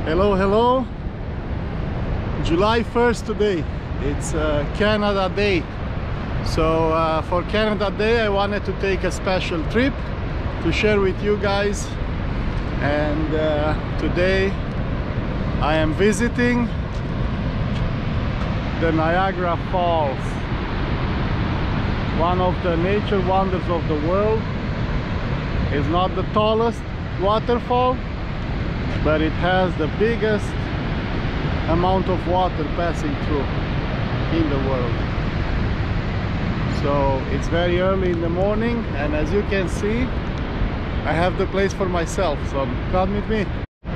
Hello, hello. July 1st today. It's Canada Day. So for Canada Day I wanted to take a special trip to share with you guys. And today I am visiting the Niagara Falls, one of the nature wonders of the world. It's not the tallest waterfall, but it has the biggest amount of water passing through in the world. So it's very early in the morning, and as you can see, I have the place for myself, so come with me.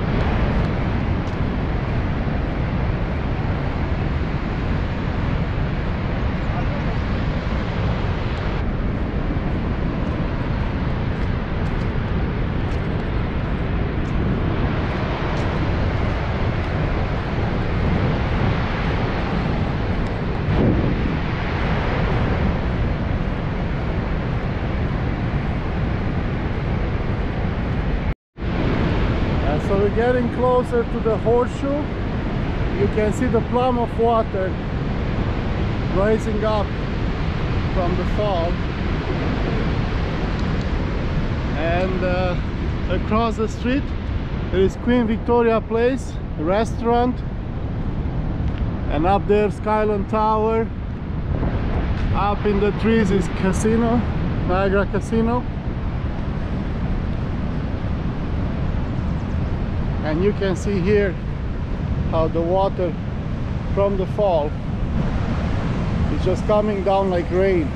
So we're getting closer to the Horseshoe. You can see the plum of water rising up from the fall. And across the street there is Queen Victoria Place, a restaurant. And up there, Skyline Tower. Up in the trees is Casino, Niagara Casino. And you can see here how the water from the fall is just coming down like rain.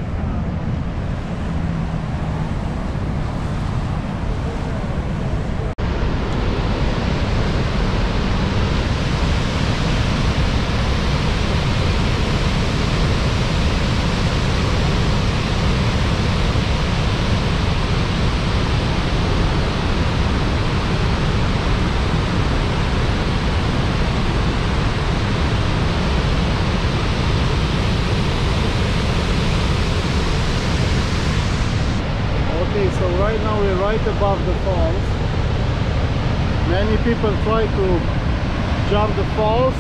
So right now we're right above the falls. Many people try to jump the falls.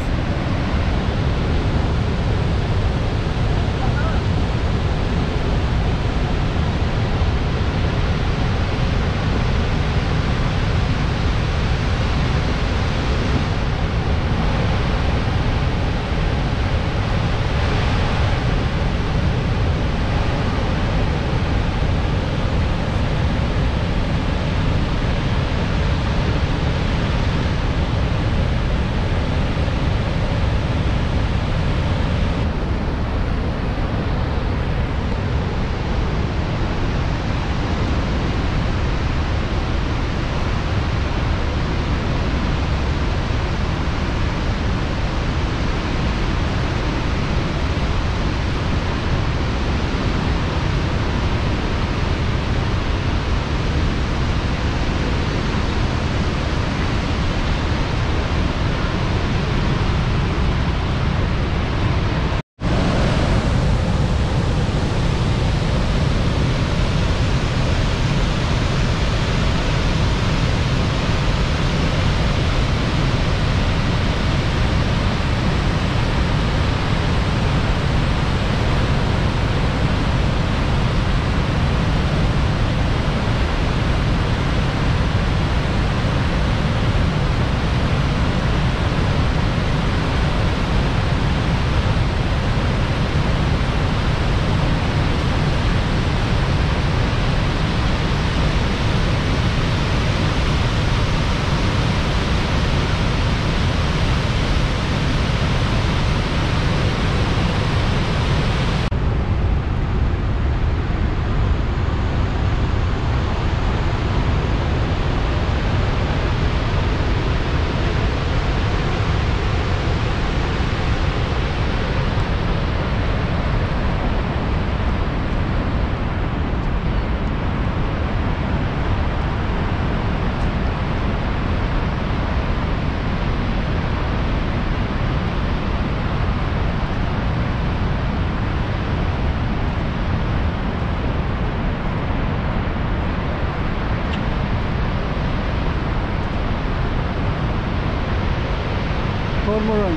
cormorant.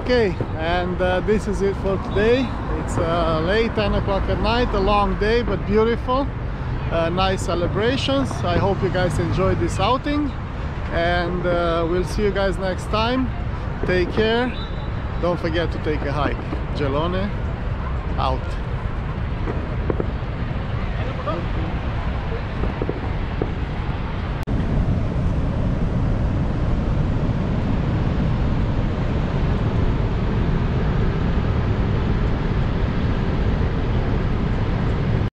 Okay, and this is it for today. It's late 10 o'clock at night, a long day but beautiful. Nice celebrations. I hope you guys enjoyed this outing, and we'll see you guys next time. Take care. Don't forget to take a hike. Gelone out.